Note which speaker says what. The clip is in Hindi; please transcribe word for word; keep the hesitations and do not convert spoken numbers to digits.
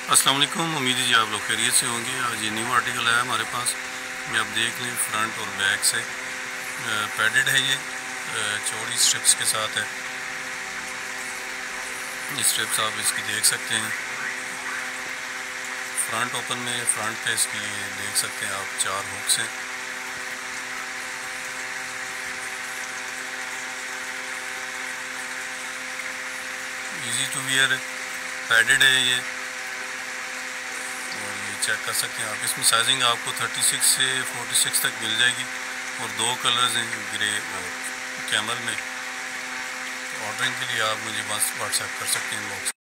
Speaker 1: अस्सलाम वालेकुम। उम्मीद है जी आप लोग खैरियत से होंगे। आज ये न्यू आर्टिकल है हमारे पास। ये आप देख लें, फ्रंट और बैक से पैडेड है। ये चौड़ी स्ट्रिप्स के साथ है। ये स्ट्रिप्स आप इसकी देख सकते हैं। फ्रंट ओपन में फ्रंट पे इसकी देख सकते हैं आप, चार हुक्स हैं। इजी टू वियर पैडेड है ये, और ये चेक कर सकते हैं आप। इसमें साइजिंग आपको छत्तीस से छियालीस तक मिल जाएगी, और दो कलर्स हैं, ग्रे और कैमल में। ऑर्डरिंग के लिए आप मुझे बस व्हाट्सएप कर सकते हैं इनबॉक्स।